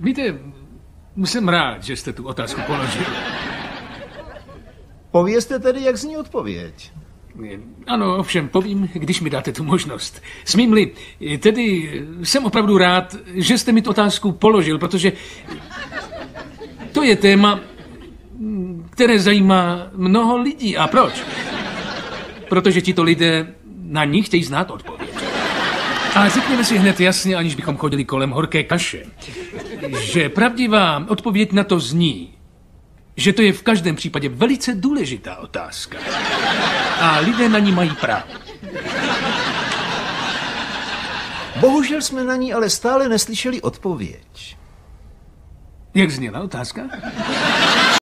Víte, jsem rád, že jste tu otázku položil. Povězte tedy, jak zní odpověď. Ano, ovšem, povím, když mi dáte tu možnost. Smím-li, tedy jsem opravdu rád, že jste mi tu otázku položil, protože to je téma, které zajímá mnoho lidí. A proč? Protože tito lidé na ní chtějí znát odpověď. A řekněme si hned jasně, aniž bychom chodili kolem horké kaše, že pravdivá odpověď na to zní, že to je v každém případě velice důležitá otázka. A lidé na ní mají právo. Bohužel jsme na ní ale stále neslyšeli odpověď. Jak zněla otázka?